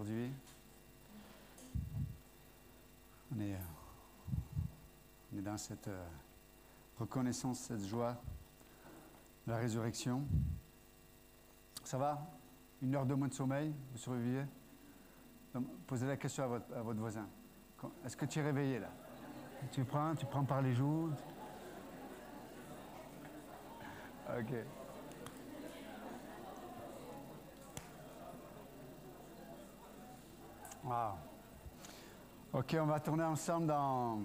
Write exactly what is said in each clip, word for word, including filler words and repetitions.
aujourd'hui. On est, on est dans cette euh, reconnaissance, cette joie de la résurrection. Ça va? Une heure de moins de sommeil? Vous survivez? Donc, posez la question à votre, à votre voisin. Est-ce que tu es réveillé là? Tu prends, tu prends par les joues? Ok. Wow. Ok, on va tourner ensemble dans...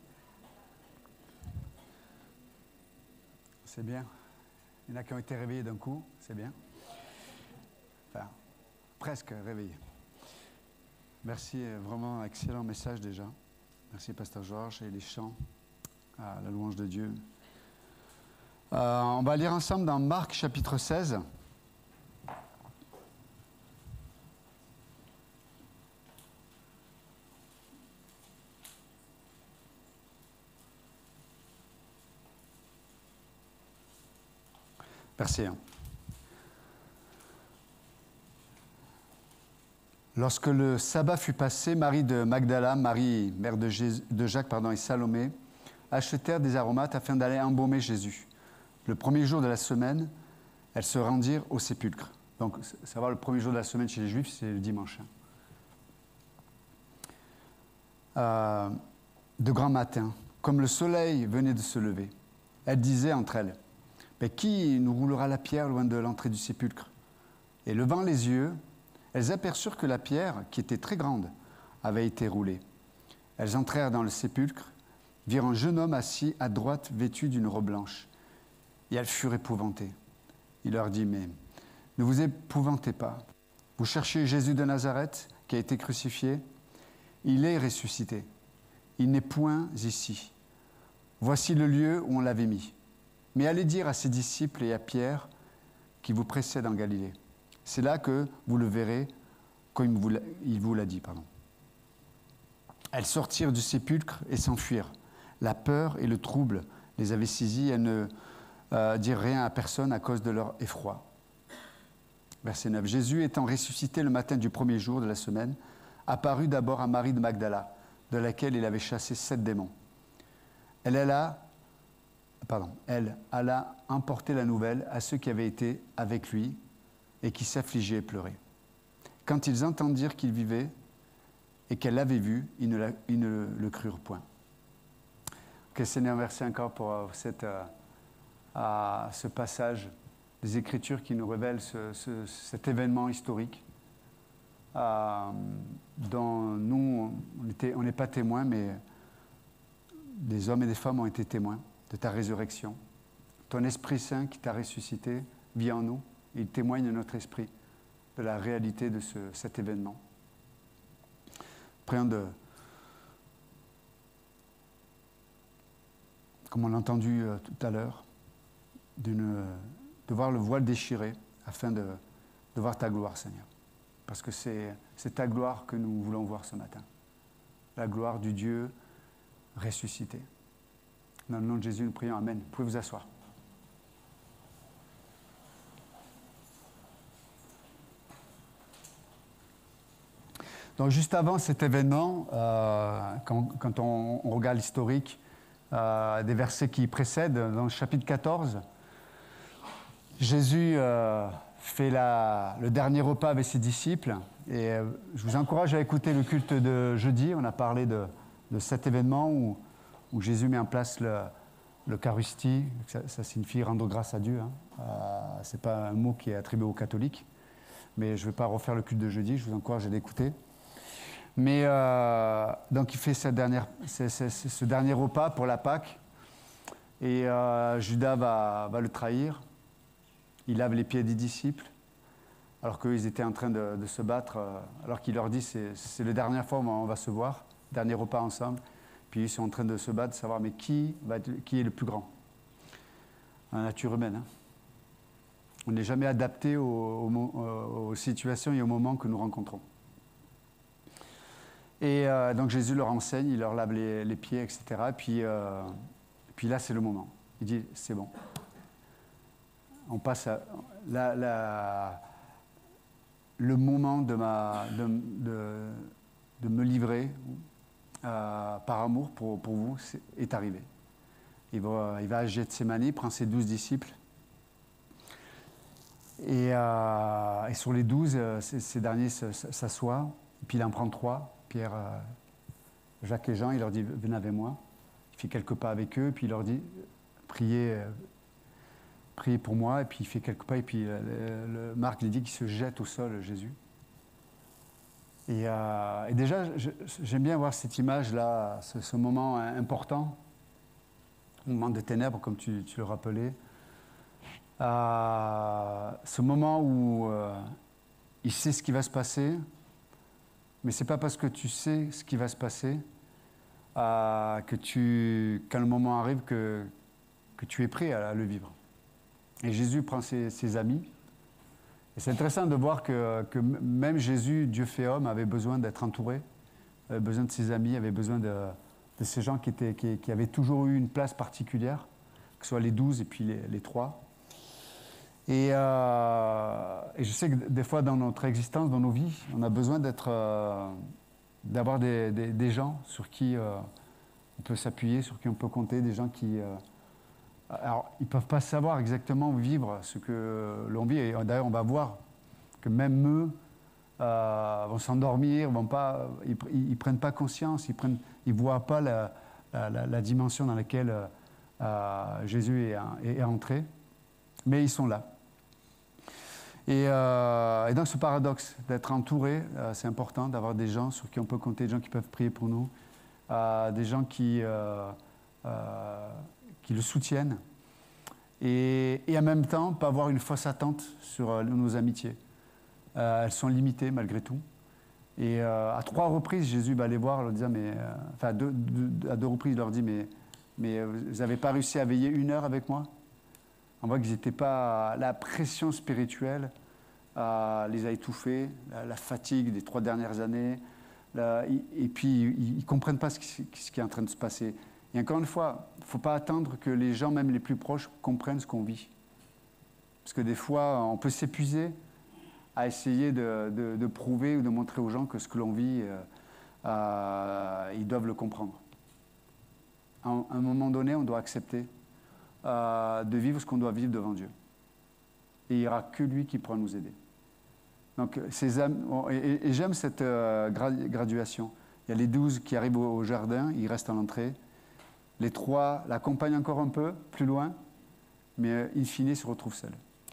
C'est bien. Il y en a qui ont été réveillés d'un coup, c'est bien. Enfin, presque réveillés. Merci, vraiment excellent message déjà. Merci Pasteur Georges et les chants à la louange de Dieu. Euh, on va lire ensemble dans Marc chapitre seize. Verset un. Lorsque le sabbat fut passé, Marie de Magdala, Marie, mère de, Jésus, de Jacques pardon, et Salomé, achetèrent des aromates afin d'aller embaumer Jésus. Le premier jour de la semaine, elles se rendirent au sépulcre. Donc, savoir le premier jour de la semaine chez les Juifs, c'est le dimanche. Euh, de grand matin, comme le soleil venait de se lever, elles disaient entre elles, mais qui nous roulera la pierre loin de l'entrée du sépulcre? Et levant les yeux, elles aperçurent que la pierre, qui était très grande, avait été roulée. Elles entrèrent dans le sépulcre, virent un jeune homme assis à droite, vêtu d'une robe blanche. Et elles furent épouvantées. Il leur dit, mais ne vous épouvantez pas. Vous cherchez Jésus de Nazareth, qui a été crucifié. Il est ressuscité. Il n'est point ici. Voici le lieu où on l'avait mis. Mais allez dire à ses disciples et à Pierre qui vous précèdent en Galilée. C'est là que vous le verrez, comme il vous l'a dit. Pardon. Elles sortirent du sépulcre et s'enfuirent. La peur et le trouble les avaient saisies. Elles ne euh, dirent rien à personne à cause de leur effroi. Verset neuf. Jésus étant ressuscité le matin du premier jour de la semaine, apparut d'abord à Marie de Magdala, de laquelle il avait chassé sept démons. Elle alla Pardon, elle alla emporter la nouvelle à ceux qui avaient été avec lui et qui s'affligeaient et pleuraient. Quand ils entendirent qu'il vivait et qu'elle l'avait vu, ils ne, la, ils ne le crurent point. Ok, Seigneur, merci encore pour cette, euh, à ce passage des Écritures qui nous révèlent ce, ce, cet événement historique euh, dont nous, on n'est pas témoins, mais des hommes et des femmes ont été témoins de ta résurrection. Ton Esprit Saint qui t'a ressuscité vit en nous. Il témoigne de notre esprit de la réalité de ce, cet événement. Prions de, comme on l'a entendu euh, tout à l'heure, d'une, de voir le voile déchiré afin de, de voir ta gloire, Seigneur. Parce que c'est, c'est ta gloire que nous voulons voir ce matin. La gloire du Dieu ressuscité. Dans le nom de Jésus, nous prions. Amen. Vous pouvez vous asseoir. Donc, juste avant cet événement, euh, quand, quand on, on regarde l'historique euh, des versets qui précèdent, dans le chapitre quatorze, Jésus euh, fait la, le dernier repas avec ses disciples. Et euh, je vous encourage à écouter le culte de jeudi. On a parlé de, de cet événement où où Jésus met en place le, l'Eucharistie, ça, ça signifie rendre grâce à Dieu. Hein. Euh, ce n'est pas un mot qui est attribué aux catholiques, mais je ne vais pas refaire le culte de jeudi, je vous encourage à l'écouter. Mais euh, donc il fait cette dernière, c'est, c'est, c'est ce dernier repas pour la Pâque, et euh, Judas va, va le trahir. Il lave les pieds des disciples, alors qu'ils étaient en train de, de se battre, euh, alors qu'il leur dit c'est, c'est la dernière fois où on va se voir, dernier repas ensemble. Puis ils sont en train de se battre, de savoir mais qui, va être, qui est le plus grand. La nature humaine. Hein. On n'est jamais adapté aux, aux, aux situations et aux moments que nous rencontrons. Et euh, donc Jésus leur enseigne, il leur lave les, les pieds, et cetera. Puis, euh, puis là, c'est le moment. Il dit, c'est bon. On passe à... La, la, le moment de, ma, de, de, de me livrer euh, par amour pour, pour vous est, est arrivé. Il va, il va à Gethsémani, il prend ses douze disciples. Et, euh, et sur les douze, ces, ces derniers s'assoient. Puis il en prend trois, Pierre, euh, Jacques et Jean. Il leur dit, venez avec moi. Il fait quelques pas avec eux, puis il leur dit, priez, euh, priez pour moi. Et puis il fait quelques pas, et puis euh, le, le, Marc il dit qu'il se jette au sol, Jésus. Et, euh, et déjà, j'aime bien voir cette image-là, ce, ce moment important, moment de ténèbres, comme tu, tu le rappelais. Euh, ce moment où euh, il sait ce qui va se passer, mais ce n'est pas parce que tu sais ce qui va se passer euh, que tu, quand le moment arrive que, que tu es prêt à, à le vivre. Et Jésus prend ses, ses amis. Et c'est intéressant de voir que, que même Jésus, Dieu fait homme, avait besoin d'être entouré, avait besoin de ses amis, avait besoin de, de ces gens qui, étaient, qui, qui avaient toujours eu une place particulière, que ce soit les douze et puis les, les trois. Et, euh, et je sais que des fois dans notre existence, dans nos vies, on a besoin d'être, euh, d'avoir des, des, des gens sur qui euh, on peut s'appuyer, sur qui on peut compter, des gens qui... Euh, alors, ils ne peuvent pas savoir exactement vivre ce que l'on vit. Et d'ailleurs, on va voir que même eux euh, vont s'endormir, vont pas, ils ne prennent pas conscience, ils ne ils voient pas la, la, la dimension dans laquelle euh, Jésus est, est, est entré. Mais ils sont là. Et, euh, et donc ce paradoxe d'être entouré, euh, c'est important d'avoir des gens sur qui on peut compter, des gens qui peuvent prier pour nous, euh, des gens qui, euh, euh, qui le soutiennent, et, et en même temps pas avoir une fausse attente sur euh, nos amitiés. Euh, elles sont limitées malgré tout. Et euh, à trois reprises, Jésus va les voir, leur dire, mais, euh, enfin deux, deux, à deux reprises, il leur dit, mais, mais vous n'avez pas réussi à veiller une heure avec moi ? On voit qu'ils n'étaient pas... La pression spirituelle euh, les a étouffés, la, la fatigue des trois dernières années, la, et puis ils ne comprennent pas ce qui, ce qui est en train de se passer. Et encore une fois, il ne faut pas attendre que les gens, même les plus proches, comprennent ce qu'on vit. Parce que des fois, on peut s'épuiser à essayer de, de, de prouver ou de montrer aux gens que ce que l'on vit, euh, euh, ils doivent le comprendre. À un, à un moment donné, on doit accepter Euh, de vivre ce qu'on doit vivre devant Dieu. Et il n'y aura que lui qui pourra nous aider. Donc, ces âmes, et, et j'aime cette euh, graduation. Il y a les douze qui arrivent au, au jardin, ils restent à l'entrée. Les trois l'accompagnent encore un peu, plus loin, mais euh, in fine, ils se retrouvent seuls.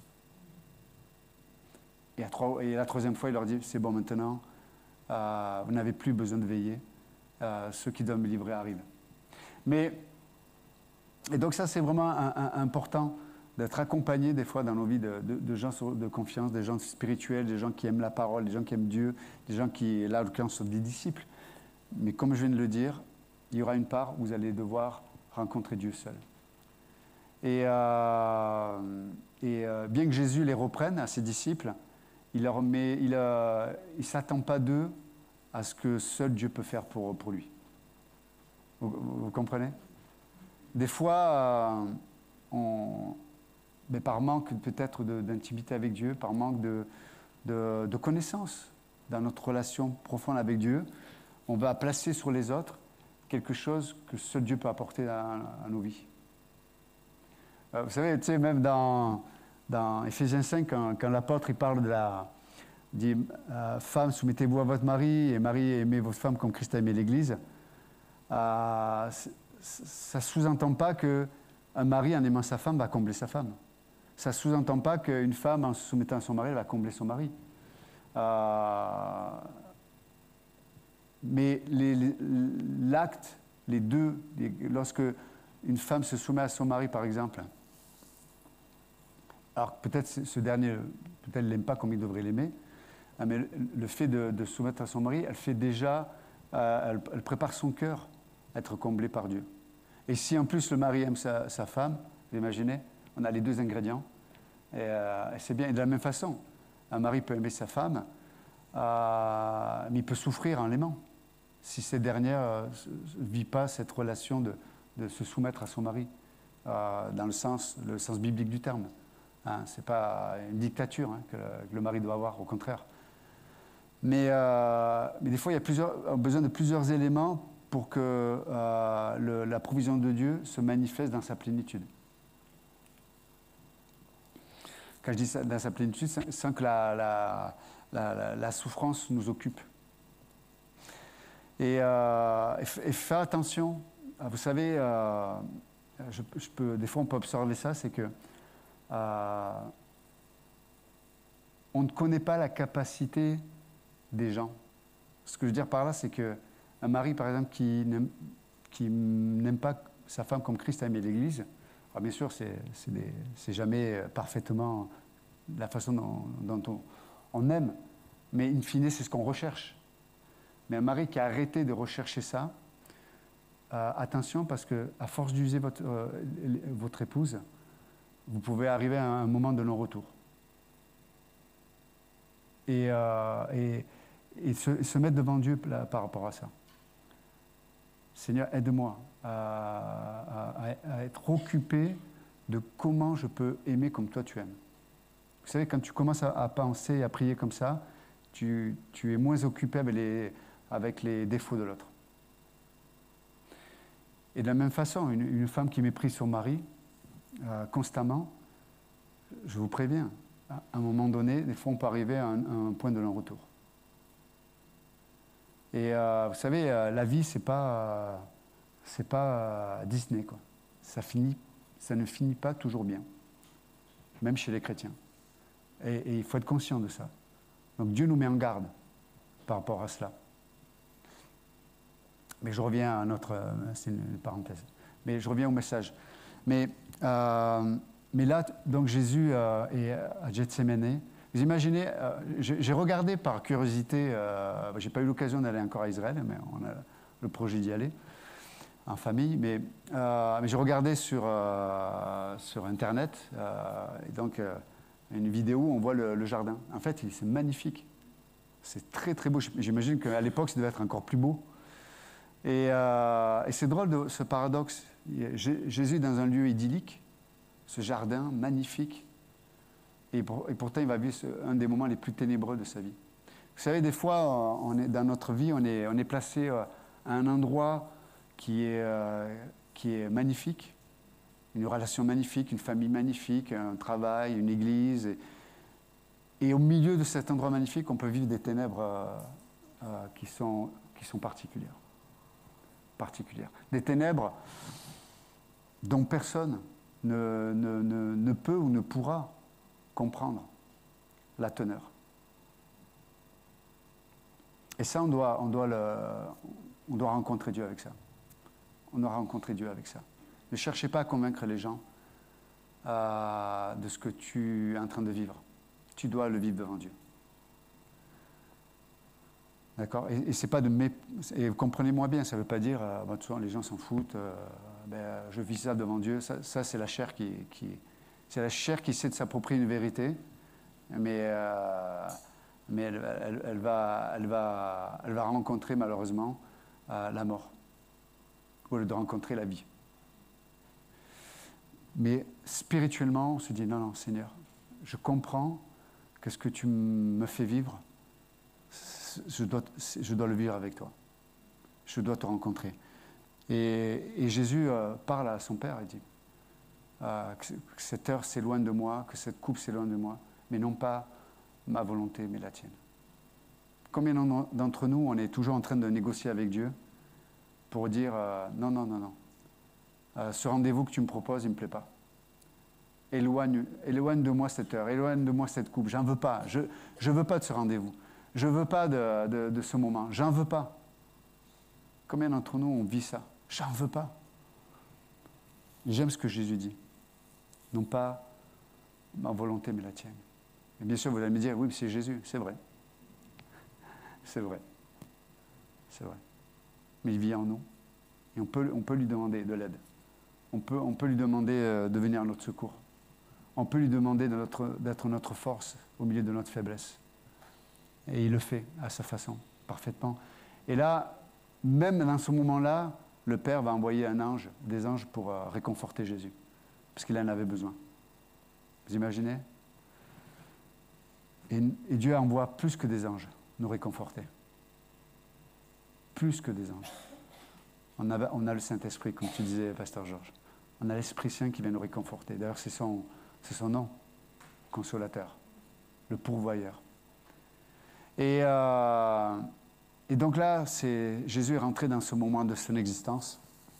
Et, à trois, et la troisième fois, il leur dit, c'est bon maintenant, euh, vous n'avez plus besoin de veiller, euh, ceux qui doivent me livrer arrivent. Mais Et donc ça, c'est vraiment un, un, important d'être accompagné des fois dans nos vies de, de, de gens de confiance, des gens spirituels, des gens qui aiment la parole, des gens qui aiment Dieu, des gens qui, là en l'occurrence, sont des disciples. Mais comme je viens de le dire, il y aura une part où vous allez devoir rencontrer Dieu seul. Et, euh, et euh, bien que Jésus les reprenne à ses disciples, il leur met, il euh, il s'attend pas d'eux à ce que seul Dieu peut faire pour, pour lui. Vous, vous comprenez ? Des fois, euh, on, mais par manque peut-être de, d'intimité avec Dieu, par manque de, de, de connaissance dans notre relation profonde avec Dieu, on va placer sur les autres quelque chose que seul Dieu peut apporter à, à nos vies. Euh, vous savez, tu sais, même dans, dans Éphésiens cinq, quand, quand l'apôtre il parle de la... Il dit euh, « Femmes, soumettez-vous à votre mari, et mari, aimez votre femme comme Christ a aimé l'Église euh, ». Ça ne sous-entend pas qu'un mari, en aimant sa femme, va combler sa femme. Ça ne sous-entend pas qu'une femme, en se soumettant à son mari, elle va combler son mari. Euh, mais les, les, l'acte, les deux, les, lorsque une femme se soumet à son mari, par exemple, alors peut-être ce dernier, peut-être elle ne l'aime pas comme il devrait l'aimer, mais le, le fait de, de se soumettre à son mari, elle fait déjà, euh, elle, elle prépare son cœur à être comblé par Dieu. Et si en plus le mari aime sa, sa femme, vous imaginez, on a les deux ingrédients, et, euh, et c'est bien. Et de la même façon, un mari peut aimer sa femme, euh, mais il peut souffrir en l'aimant, si cette dernière ne euh, vit pas cette relation de, de se soumettre à son mari, euh, dans le sens, le sens biblique du terme. Hein, ce n'est pas une dictature hein, que, le, que le mari doit avoir, au contraire. Mais, euh, mais des fois, il y a plusieurs, besoin de plusieurs éléments pour que euh, le, la provision de Dieu se manifeste dans sa plénitude. Quand je dis ça, dans sa plénitude, sans que la, la, la, la, la souffrance nous occupe. Et, euh, et, et faire attention. Vous savez, euh, je, je peux, des fois on peut observer ça, c'est que euh, on ne connaît pas la capacité des gens. Ce que je veux dire par là, c'est qu'un mari, par exemple, qui n'aime, qui n'aime pas sa femme comme Christ a aimé l'Église, alors bien sûr, c'est, c'est, des, c'est jamais parfaitement la façon dont, dont on, on aime, mais in fine, c'est ce qu'on recherche. Mais un mari qui a arrêté de rechercher ça, euh, attention, parce qu'à force d'user votre, euh, votre épouse, vous pouvez arriver à un moment de non-retour. Et, euh, et, et, se, et se mettre devant Dieu là, par rapport à ça. Seigneur, aide-moi à, à, à être occupé de comment je peux aimer comme toi tu aimes. Vous savez, quand tu commences à, à penser et à prier comme ça, tu, tu es moins occupé avec les, avec les défauts de l'autre. Et de la même façon, une, une femme qui méprise son mari euh, constamment, je vous préviens, à un moment donné, des fois on peut arriver à un, à un point de non-retour. Et euh, vous savez, euh, la vie, c'est pas, euh, c'est pas euh, Disney, quoi. Ça, finit, ça ne finit pas toujours bien, même chez les chrétiens. Et, et il faut être conscient de ça. Donc Dieu nous met en garde par rapport à cela. Mais je reviens à notre... C'est une parenthèse. Mais je reviens au message. Mais, euh, mais là, donc Jésus euh, est à Gethsémani. Vous imaginez, euh, j'ai, j'ai regardé par curiosité, euh, je n'ai pas eu l'occasion d'aller encore à Israël, mais on a le projet d'y aller en famille. Mais, euh, mais j'ai regardé sur, euh, sur Internet, euh, et donc euh, une vidéo où on voit le, le jardin. En fait, c'est magnifique. C'est très très beau. J'imagine qu'à l'époque, ça devait être encore plus beau. Et, euh, et c'est drôle de ce paradoxe. Jésus est dans un lieu idyllique, ce jardin magnifique, et, pour, et pourtant il va vivre ce, un des moments les plus ténébreux de sa vie. Vous savez, des fois, on est, dans notre vie, on est, on est placé à un endroit qui est, euh, qui est magnifique, une relation magnifique, une famille magnifique, un travail, une église. Et, et au milieu de cet endroit magnifique, on peut vivre des ténèbres euh, euh, qui sont, qui sont particulières. particulière. Des ténèbres dont personne ne, ne, ne, ne peut ou ne pourra comprendre la teneur. Et ça, on doit, on doit, le, on doit rencontrer Dieu avec ça. On doit rencontrer Dieu avec ça. Ne cherchez pas à convaincre les gens euh, de ce que tu es en train de vivre. Tu dois le vivre devant Dieu. D'accord. Et, et c'est pas de mé... et comprenez-moi bien, ça ne veut pas dire euh, bah, souvent les gens s'en foutent, euh, ben, je vis ça devant Dieu. Ça, ça c'est la chair qui, qui, c'est la chair qui essaie de s'approprier une vérité, mais, euh, mais elle, elle, elle, va, elle, va, elle va rencontrer malheureusement euh, la mort au lieu de rencontrer la vie. Mais spirituellement, on se dit non, non, Seigneur, je comprends que ce que tu me fais vivre, Je dois, je dois le vivre avec toi. Je dois te rencontrer. Et, et Jésus euh, parle à son Père et dit euh, que, que cette heure s'éloigne de moi, que cette coupe s'éloigne de moi, mais non pas ma volonté, mais la tienne. Combien d'entre nous, on est toujours en train de négocier avec Dieu pour dire euh, non, non, non, non. Euh, ce rendez-vous que tu me proposes, il ne me plaît pas. Éloigne, éloigne de moi cette heure, éloigne de moi cette coupe. J'en veux pas. Je ne veux pas de ce rendez-vous. Je ne veux pas de, de, de ce moment. J'en veux pas. Combien d'entre nous on vit ça? J'en veux pas. J'aime ce que Jésus dit. Non pas ma volonté, mais la tienne. Et bien sûr, vous allez me dire, oui, mais c'est Jésus. C'est vrai. C'est vrai. C'est vrai. Mais il vit en nous. Et on peut, on peut lui demander de l'aide. On peut, on peut lui demander euh, de venir à notre secours. On peut lui demander de notre, d'être notre force au milieu de notre faiblesse. Et il le fait à sa façon, parfaitement. Et là, même dans ce moment-là, le Père va envoyer un ange, des anges pour euh, réconforter Jésus, parce qu'il en avait besoin. Vous imaginez? et, et Dieu envoie plus que des anges. nous réconforter. Plus que des anges. On a, on a le Saint-Esprit, comme tu disais, Pasteur Georges. On a l'Esprit Saint qui vient nous réconforter. D'ailleurs, c'est son, c'est son nom, consolateur, le pourvoyeur. Et, euh, et donc là, c'est, Jésus est rentré dans ce moment de son existence.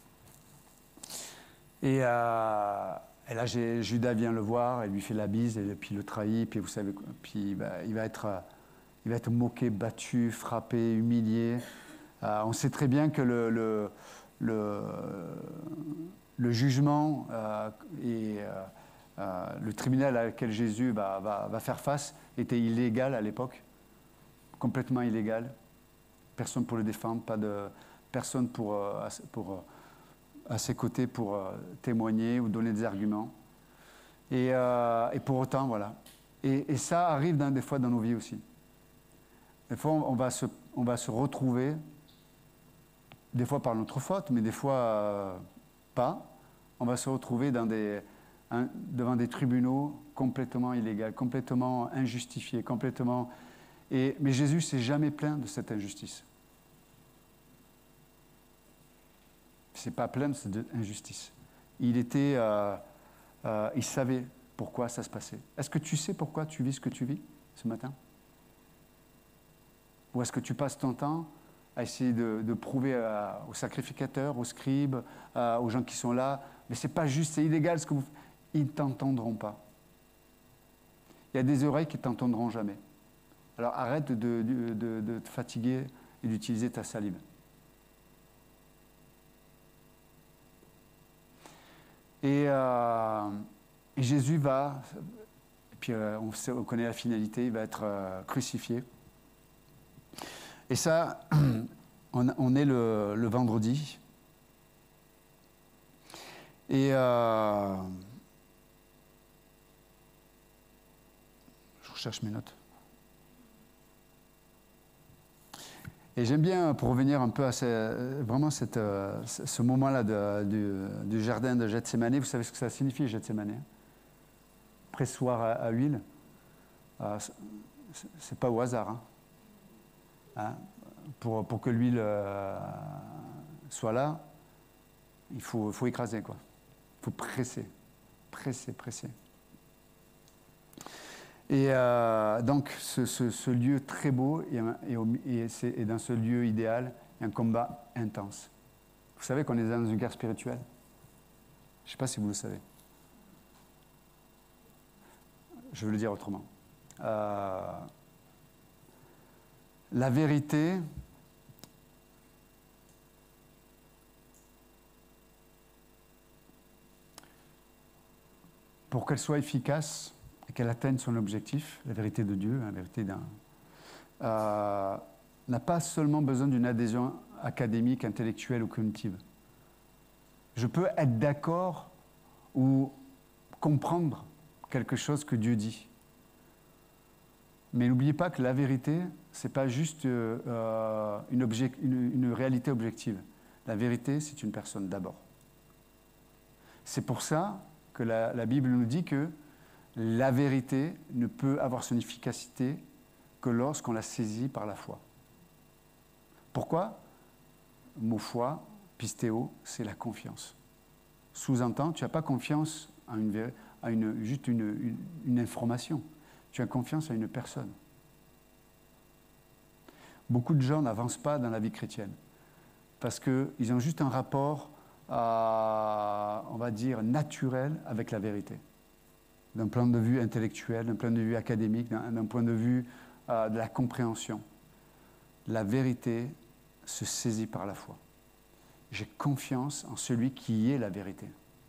Et, euh, et là, j'ai, Judas vient le voir, elle lui fait la bise, et puis il le trahit, puis vous savez, puis bah, il va être, il va être moqué, battu, frappé, humilié. Euh, on sait très bien que le, le, le, le jugement euh, et euh, euh, le tribunal à laquelle Jésus va, va, va faire face était illégal à l'époque, complètement illégal. Personne pour le défendre, pas de personne pour, pour, à ses côtés pour témoigner ou donner des arguments. Et, euh, et pour autant, voilà. Et, et ça arrive dans, des fois dans nos vies aussi. Des fois, on va se, on va se retrouver, des fois par notre faute, mais des fois euh, pas. On va se retrouver dans des, un, devant des tribunaux complètement illégaux, complètement injustifiés, complètement... Et, mais Jésus ne s'est jamais plaint de cette injustice. Il ne s'est pas plaint de cette injustice. Il était, euh, euh, il savait pourquoi ça se passait. Est-ce que tu sais pourquoi tu vis ce que tu vis ce matin? Ou est-ce que tu passes ton temps à essayer de, de prouver à, aux sacrificateurs, aux scribes, à, aux gens qui sont là, mais c'est pas juste, c'est illégal ce que vous... Ils ne t'entendront pas. Il y a des oreilles qui ne t'entendront jamais. Alors arrête de, de, de, de te fatiguer et d'utiliser ta salive. Et, euh, et Jésus va, et puis euh, on, sait, on connaît la finalité, il va être euh, crucifié. Et ça, on, on est le, le vendredi. Et euh, je recherche mes notes. Et j'aime bien, pour revenir un peu à ce, vraiment cette, ce moment-là de, du, du jardin de Gethsémani, vous savez ce que ça signifie, Gethsémani? Pressoir à, à huile. Euh, c'est pas au hasard. Hein. Hein? Pour, pour que l'huile euh, soit là, il faut, faut écraser, quoi. Il faut presser, presser, presser. Et euh, donc, ce, ce, ce lieu très beau, et, et, et, c'est, et dans ce lieu idéal, il y a un combat intense. Vous savez qu'on est dans une guerre spirituelle? Je ne sais pas si vous le savez. Je vais le dire autrement. Euh, la vérité, pour qu'elle soit efficace, et qu'elle atteigne son objectif, la vérité de Dieu, la vérité d'un, euh, n'a pas seulement besoin d'une adhésion académique, intellectuelle ou cognitive. Je peux être d'accord ou comprendre quelque chose que Dieu dit. Mais n'oubliez pas que la vérité, ce n'est pas juste euh, une, object, une, une réalité objective. La vérité, c'est une personne d'abord. C'est pour ça que la, la Bible nous dit que la vérité ne peut avoir son efficacité que lorsqu'on la saisit par la foi. Pourquoi? Le mot foi, pistéo, c'est la confiance. Sous-entend, tu n'as pas confiance à, une, à une, juste une, une, une information. Tu as confiance à une personne. Beaucoup de gens n'avancent pas dans la vie chrétienne parce qu'ils ont juste un rapport, à, on va dire, naturel avec la vérité. D'un point de vue intellectuel, d'un point de vue académique, d'un, d'un point de vue euh, de la compréhension. La vérité se saisit par la foi. J'ai confiance en celui qui est la vérité.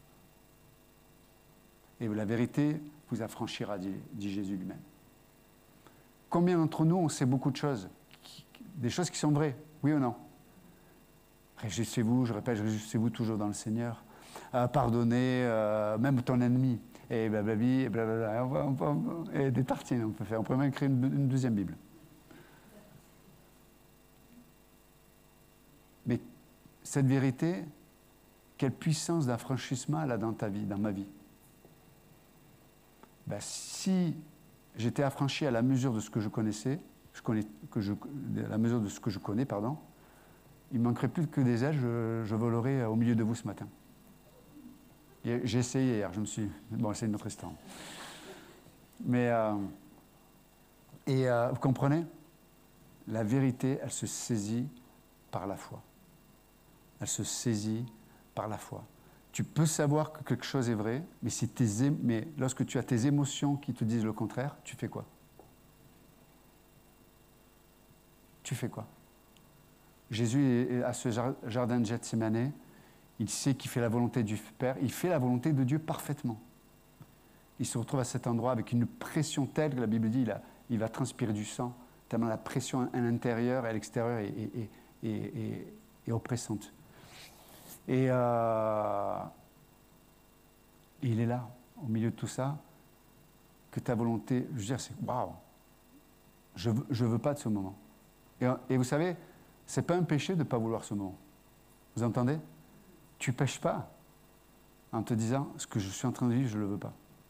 Et la vérité vous affranchira, dit, dit Jésus lui-même. Combien d'entre nous, on sait beaucoup de choses, qui, des choses qui sont vraies, oui ou non? Réjouissez-vous, je répète, réjouissez-vous toujours dans le Seigneur. Euh, pardonnez euh, même ton ennemi. Et blablabla, et blablabla. On peut, on peut, et des tartines, on peut faire. On peut même créer une, une deuxième Bible. Mais cette vérité, quelle puissance d'affranchissement elle a dans ta vie, dans ma vie? Ben, si j'étais affranchi à la mesure de ce que je connaissais, je connais, que je, à la mesure de ce que je connais, pardon, il ne manquerait plus que des ailes, je, je volerai au milieu de vous ce matin. Et j'ai essayé hier, je me suis... Bon, c'est une autre histoire. Mais... Euh, et euh, vous comprenez? La vérité, elle se saisit par la foi. Elle se saisit par la foi. Tu peux savoir que quelque chose est vrai, mais, si tes, mais lorsque tu as tes émotions qui te disent le contraire, tu fais quoi? Tu fais quoi? Jésus est à ce jardin de Gethsémane, il sait qu'il fait la volonté du Père, il fait la volonté de Dieu parfaitement. Il se retrouve à cet endroit avec une pression telle que la Bible dit il, a, il va transpirer du sang, tellement la pression à l'intérieur et à l'extérieur est, est, est, est, est, est oppressante. Et euh, il est là, au milieu de tout ça, que ta volonté, je veux dire, c'est waouh, je ne veux pas de ce moment. Et, et vous savez, ce n'est pas un péché de ne pas vouloir ce moment. Vous entendez? Tu ne pêches pas en te disant ce que je suis en train de vivre, je ne le veux pas.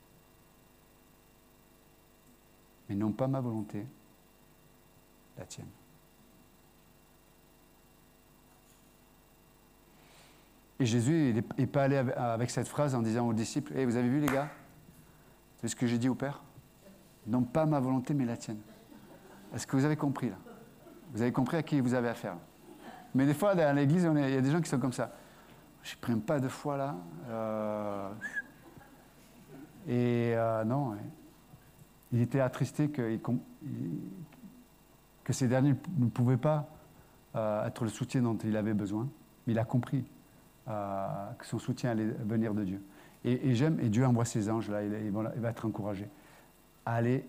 Mais non pas ma volonté, la tienne. Et Jésus n'est pas allé avec cette phrase en disant aux disciples « Hey, vous avez vu les gars? C'est ce que j'ai dit au Père? Non pas ma volonté, mais la tienne. » Est-ce que vous avez compris là? Vous avez compris à qui vous avez affaire? Mais des fois, dans l'église, il y a des gens qui sont comme ça. Je ne prends pas de foi là. Euh... Et euh, non, il était attristé que, que ces derniers ne pouvaient pas euh, être le soutien dont il avait besoin. Mais il a compris euh, que son soutien allait venir de Dieu. Et, et j'aime, et Dieu envoie ses anges là, il, il, va, il va être encouragé à aller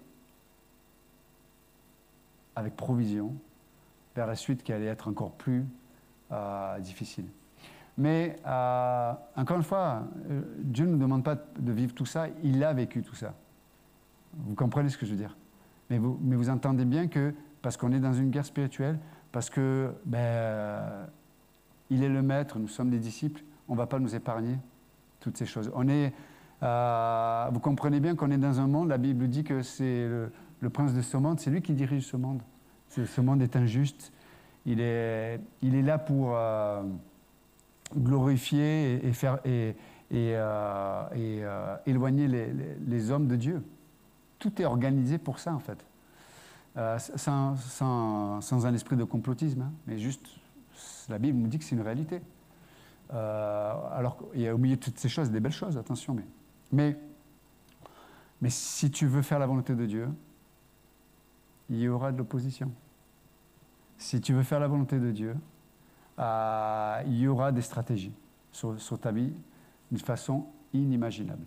avec provision vers la suite qui allait être encore plus euh, difficile. Mais, euh, encore une fois, euh, Dieu ne nous demande pas de vivre tout ça, il a vécu tout ça. Vous comprenez ce que je veux dire? Mais vous, mais vous entendez bien que, parce qu'on est dans une guerre spirituelle, parce que, ben, euh, il est le maître, nous sommes des disciples, on ne va pas nous épargner toutes ces choses. On est, euh, vous comprenez bien qu'on est dans un monde, la Bible dit que c'est le, le prince de ce monde, c'est lui qui dirige ce monde. C'est, ce monde est injuste, il est, il est là pour... Euh, glorifier et, et, faire, et, et, euh, et euh, éloigner les, les, les hommes de Dieu. Tout est organisé pour ça, en fait. Euh, sans, sans, sans un esprit de complotisme, hein, mais juste, la Bible nous dit que c'est une réalité. Euh, alors qu'il y a au milieu de toutes ces choses des belles choses, attention. Mais, mais, mais si tu veux faire la volonté de Dieu, il y aura de l'opposition. Si tu veux faire la volonté de Dieu, Euh, il y aura des stratégies sur, sur ta vie d'une façon inimaginable.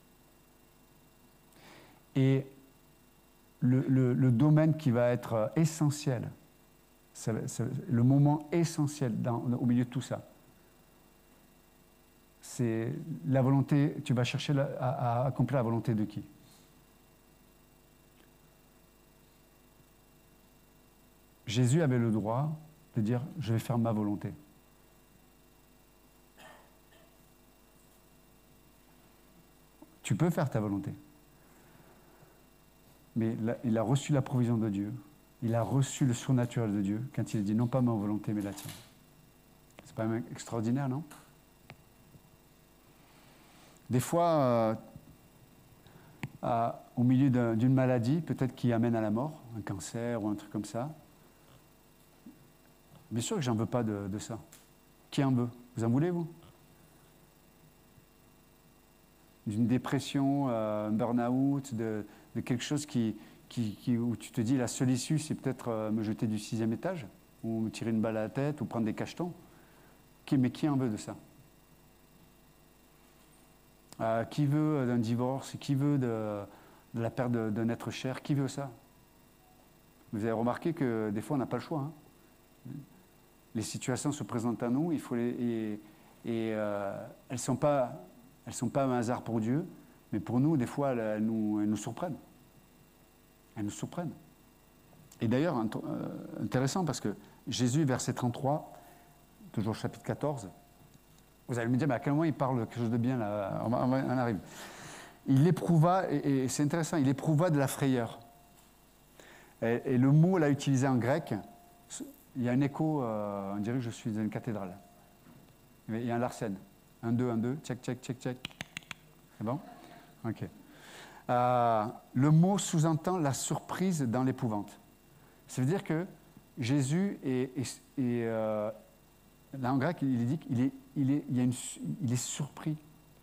Et le, le, le domaine qui va être essentiel, c'est, c'est le moment essentiel dans, au milieu de tout ça, c'est la volonté, tu vas chercher la, à, à accomplir la volonté de qui? Jésus avait le droit de dire « je vais faire ma volonté ». Tu peux faire ta volonté. Mais il a reçu la provision de Dieu, il a reçu le surnaturel de Dieu quand il a dit « non pas ma volonté, mais la tienne ». C'est pas même extraordinaire, non? Des fois, euh, euh, au milieu d'un, d'une maladie, peut-être qui amène à la mort, un cancer ou un truc comme ça, bien sûr que j'en veux pas de, de ça. Qui en veut? Vous en voulez, vous? D'une dépression, euh, un burn-out, de, de quelque chose qui, qui, qui, où tu te dis la seule issue, c'est peut-être euh, me jeter du sixième étage, ou me tirer une balle à la tête, ou prendre des cachetons. Qui, mais qui en veut de ça? euh, Qui veut d'un divorce? Qui veut de, de la perte de, d'un être cher? Qui veut ça? Vous avez remarqué que des fois, on n'a pas le choix, hein? Les situations se présentent à nous, il faut les, et, et euh, elles ne sont pas, elles sont pas un hasard pour Dieu, mais pour nous, des fois, elles, elles, nous, elles nous surprennent. Elles nous surprennent. Et d'ailleurs, euh, intéressant, parce que Jésus, verset trente-trois, toujours chapitre quatorze, vous allez me dire, mais à quel moment il parle quelque chose de bien, là, on, on, on arrive. Il éprouva, et, et c'est intéressant, il éprouva de la frayeur. Et, et le mot là utilisé en grec, il y a un écho, euh, on dirait que je suis dans une cathédrale. Il y a un Larsen. Un, deux, un, deux, check, check, check, check. C'est bon? Ok. Euh, le mot sous-entend la surprise dans l'épouvante. Ça veut dire que Jésus est, est, est euh, là en grec, il dit qu'il est, il est, il y a une, il est surpris.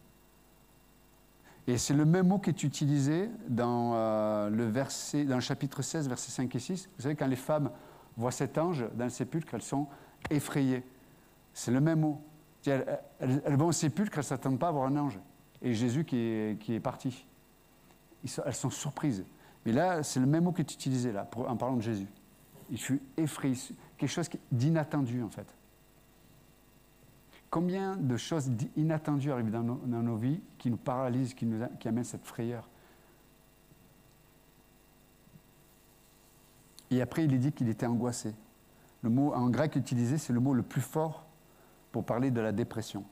Et c'est le même mot qui est utilisé dans, euh, le verset, dans le chapitre seize, versets cinq et six. Vous savez, quand les femmes voient cet ange dans le sépulcre, elles sont effrayées. C'est le même mot. Elles, elles, elles vont au sépulcre, elles ne s'attendent pas à voir un ange. Et Jésus qui est, qui est parti. Ils sont, elles sont surprises. Mais là, c'est le même mot qui est utilisé là, pour, en parlant de Jésus. Il fut effrayé. Quelque chose d'inattendu, en fait. Combien de choses inattendues arrivent dans nos, dans nos vies qui nous paralysent, qui, nous, qui amènent cette frayeur. Et après, il est dit qu'il était angoissé. Le mot en grec utilisé, c'est le mot le plus fort pour parler de la dépression.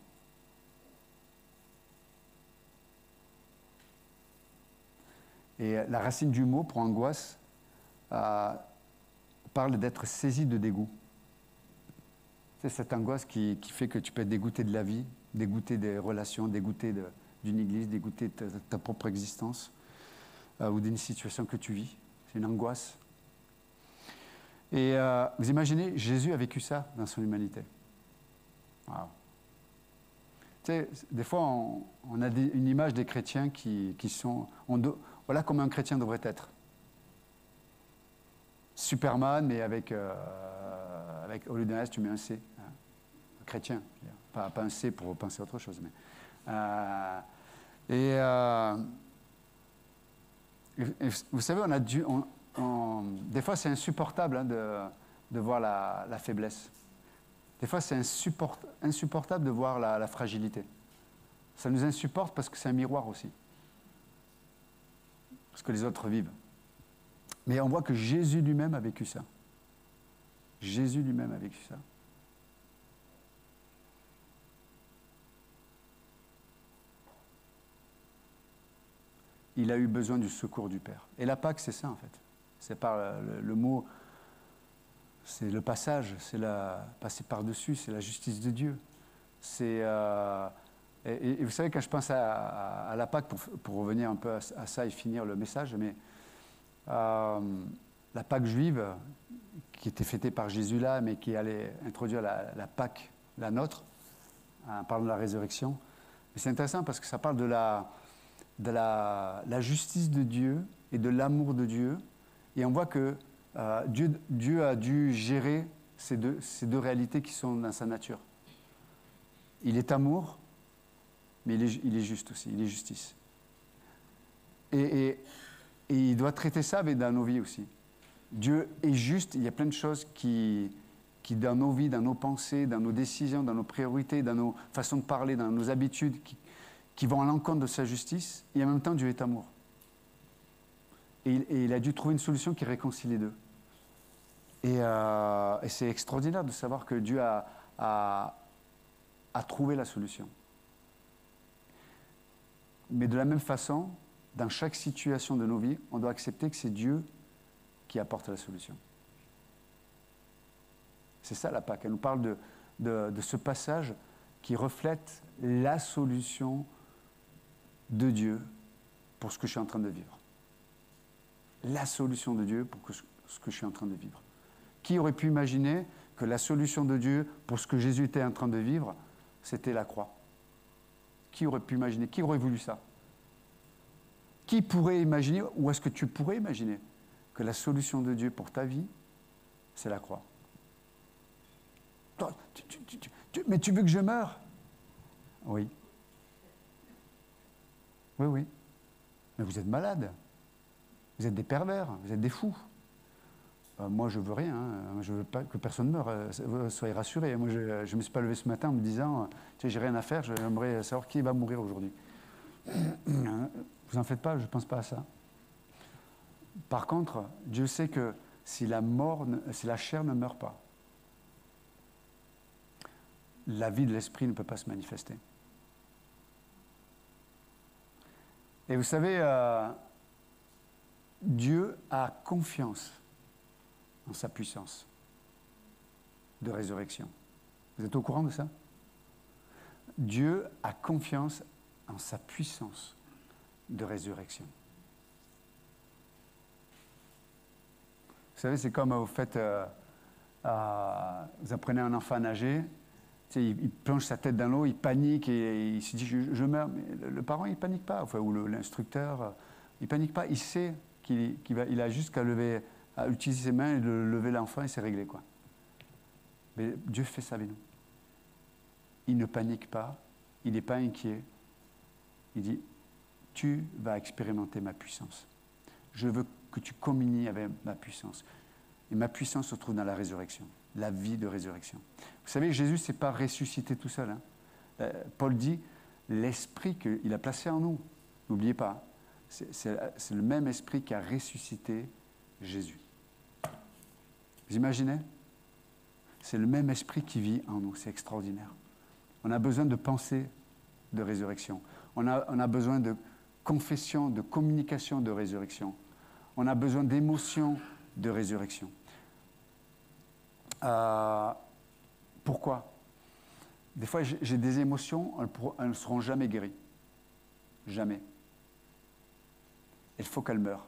Et la racine du mot pour angoisse euh, parle d'être saisi de dégoût. C'est cette angoisse qui, qui fait que tu peux être dégoûté de la vie, dégoûté des relations, dégoûté de, d'une église, dégoûté de ta, de ta propre existence euh, ou d'une situation que tu vis. C'est une angoisse. Et euh, vous imaginez, Jésus a vécu ça dans son humanité. Wow. Tu sais, des fois, on, on a des, une image des chrétiens qui, qui sont... On do, voilà comment un chrétien devrait être. Superman, mais avec... Euh, Avec, au lieu d'un S, tu mets un C, hein, un chrétien, pas, pas un C pour penser à autre chose. Mais, euh, et, euh, et, et vous savez, on a dû, on, on, des fois c'est insupportable hein, de, de voir la, la faiblesse. Des fois c'est insupporta, insupportable de voir la, la fragilité. Ça nous insupporte parce que c'est un miroir aussi. Ce que les autres vivent. Mais on voit que Jésus lui-même a vécu ça. Jésus lui-même a vécu ça. Il a eu besoin du secours du Père. Et la Pâque, c'est ça en fait. C'est par le, le mot, c'est le passage, c'est la passer par-dessus, c'est la justice de Dieu. C'est euh, et, et vous savez quand je pense à, à, à la Pâque pour, pour revenir un peu à, à ça et finir le message, mais euh, la Pâque juive qui était fêtée par Jésus là, mais qui allait introduire la, la Pâque, la nôtre, en parlant de la résurrection. Et c'est intéressant parce que ça parle de la, de la, la justice de Dieu et de l'amour de Dieu. Et on voit que euh, Dieu, Dieu a dû gérer ces deux, ces deux réalités qui sont dans sa nature. Il est amour, mais il est, il est juste aussi, il est justice. Et, et, et il doit traiter ça dans nos vies aussi. Dieu est juste, il y a plein de choses qui, qui, dans nos vies, dans nos pensées, dans nos décisions, dans nos priorités, dans nos façons de parler, dans nos habitudes, qui, qui vont à l'encontre de sa justice, et en même temps, Dieu est amour. Et, et il a dû trouver une solution qui réconcilie les deux. Et, euh, et c'est extraordinaire de savoir que Dieu a, a, a trouvé la solution. Mais de la même façon, dans chaque situation de nos vies, on doit accepter que c'est Dieu qui apporte la solution. C'est ça la Pâque. Elle nous parle de, de, de ce passage qui reflète la solution de Dieu pour ce que je suis en train de vivre. La solution de Dieu pour que, ce que je suis en train de vivre. Qui aurait pu imaginer que la solution de Dieu pour ce que Jésus était en train de vivre, c'était la croix? Qui aurait pu imaginer? Qui aurait voulu ça? Qui pourrait imaginer, ou est-ce que tu pourrais imaginer que la solution de Dieu pour ta vie, c'est la croix? Tu, tu, tu, tu, tu, mais tu veux que je meure? Oui. Oui, oui. Mais vous êtes malades. Vous êtes des pervers. Vous êtes des fous. Euh, moi, je veux rien. Hein. Je veux pas que personne meure. Euh, soyez rassurés. Moi, je ne me suis pas levé ce matin en me disant, tu sais, j'ai rien à faire. J'aimerais savoir qui va mourir aujourd'hui. Vous en faites pas. Je ne pense pas à ça. Par contre, Dieu sait que si la, mort, si la chair ne meurt pas, la vie de l'esprit ne peut pas se manifester. Et vous savez, euh, Dieu a confiance en sa puissance de résurrection. Vous êtes au courant de ça? Dieu a confiance en sa puissance de résurrection. Vous savez, c'est comme vous faites, euh, euh, vous apprenez un enfant à nager, tu sais, il, il plonge sa tête dans l'eau, il panique et, et il se dit je, je meurs. Mais le, le parent, il ne panique pas, enfin, ou le, l'instructeur, euh, il ne panique pas. Il sait qu'il, qu'il va, il a juste qu'à lever, à utiliser ses mains et de lever l'enfant et c'est réglé, quoi. Mais Dieu fait ça avec nous. Il ne panique pas, il n'est pas inquiet. Il dit, tu vas expérimenter ma puissance. Je veux que tu communies avec ma puissance. Et ma puissance se trouve dans la résurrection, la vie de résurrection. Vous savez, Jésus ne s'est pas ressuscité tout seul. Hein. Euh, Paul dit, l'esprit qu'il a placé en nous, n'oubliez pas, c'est, c'est, c'est le même esprit qui a ressuscité Jésus. Vous imaginez? C'est le même esprit qui vit en nous, c'est extraordinaire. On a besoin de pensée de résurrection. On a, on a besoin de confession, de communication de résurrection. On a besoin d'émotions de résurrection. Euh, pourquoi? Des fois, j'ai, j'ai des émotions, elles ne seront jamais guéries. Jamais. Il faut qu'elles meurent.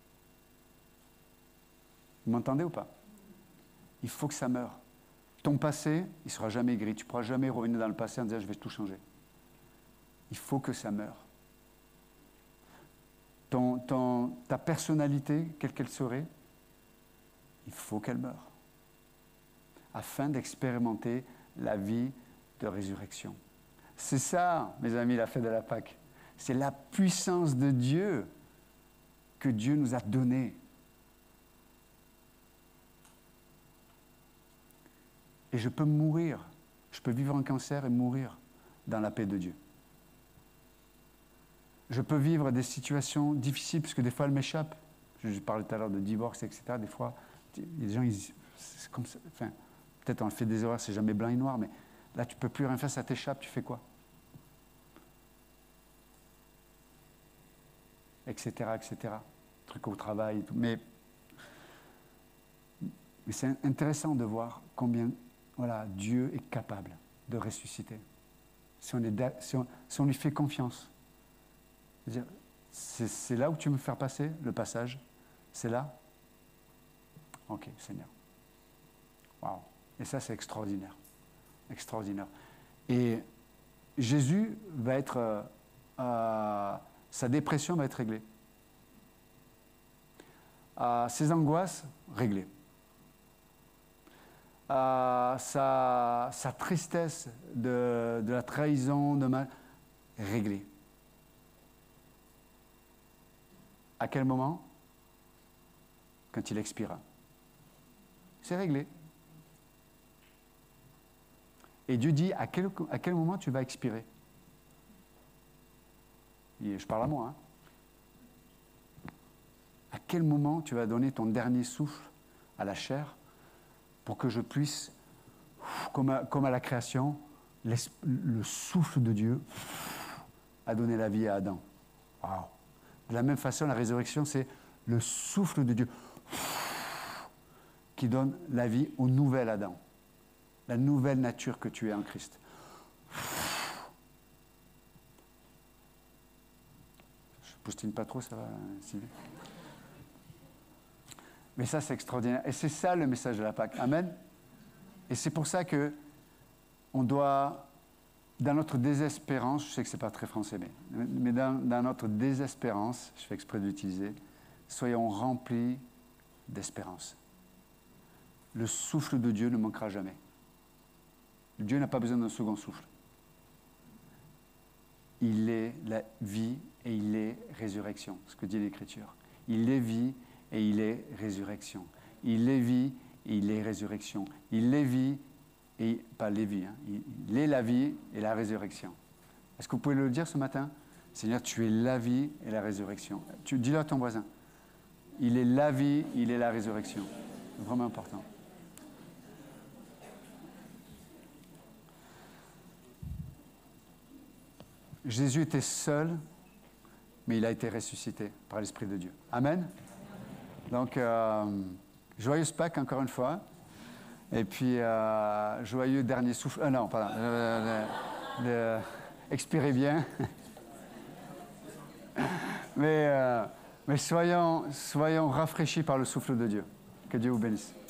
Vous m'entendez ou pas? Il faut que ça meure. Ton passé, il ne sera jamais guéri. Tu ne pourras jamais revenir dans le passé en disant « je vais tout changer ». Il faut que ça meure. Ton, ton, ta personnalité, quelle qu'elle serait, il faut qu'elle meure. Afin d'expérimenter la vie de résurrection. C'est ça, mes amis, la fête de la Pâque. C'est la puissance de Dieu que Dieu nous a donnée. Et je peux mourir, je peux vivre un cancer et mourir dans la paix de Dieu. Je peux vivre des situations difficiles, parce que des fois elles m'échappent. Je parlais tout à l'heure de divorce, et cetera. Des fois, il y a des gens, ils disent, c'est comme ça. Enfin, peut-être on fait des erreurs, c'est jamais blanc et noir, mais là tu ne peux plus rien faire, ça t'échappe, tu fais quoi? Etc., et cetera. Trucs au travail et tout. Mais, mais c'est intéressant de voir combien voilà, Dieu est capable de ressusciter. Si on, est, si on, si on lui fait confiance. C'est-à-dire, c'est, c'est là où tu veux me faire passer le passage? C'est là? Ok, Seigneur. Waouh. Et ça, c'est extraordinaire. Extraordinaire. Et Jésus va être... Euh, euh, sa dépression va être réglée. Euh, ses angoisses, réglées. Euh, sa, sa tristesse de, de la trahison, de mal, réglée. À quel moment? Quand il expira. C'est réglé. Et Dieu dit, à quel, à quel moment tu vas expirer? Et je parle à moi. Hein. À quel moment tu vas donner ton dernier souffle à la chair pour que je puisse, comme à, comme à la création, le souffle de Dieu a donné la vie à Adam. Wow. De la même façon, la résurrection, c'est le souffle de Dieu qui donne la vie au nouvel Adam, la nouvelle nature que tu es en Christ. Je ne poustine pas trop, ça va, Sylvie? Mais ça, c'est extraordinaire. Et c'est ça le message de la Pâque. Amen. Et c'est pour ça que on doit, dans notre désespérance, je sais que ce n'est pas très français, mais, mais dans, dans notre désespérance, je fais exprès de l'utiliser, soyons remplis d'espérance. Le souffle de Dieu ne manquera jamais. Dieu n'a pas besoin d'un second souffle. Il est la vie et il est résurrection, ce que dit l'Écriture. Il est vie et il est résurrection. Il est vie et il est résurrection. Il est vie et pas les vies. Hein. Il est la vie et la résurrection. Est-ce que vous pouvez le dire ce matin? Seigneur, tu es la vie et la résurrection. Tu dis-le à ton voisin. Il est la vie, il est la résurrection. Vraiment important. Jésus était seul, mais il a été ressuscité par l'Esprit de Dieu. Amen. Donc, euh, Joyeuse Pâques encore une fois. Et puis, euh, joyeux dernier souffle. Euh, non, pardon. Euh, euh, expirez bien. mais, euh, mais soyons, soyons rafraîchis par le souffle de Dieu. Que Dieu vous bénisse.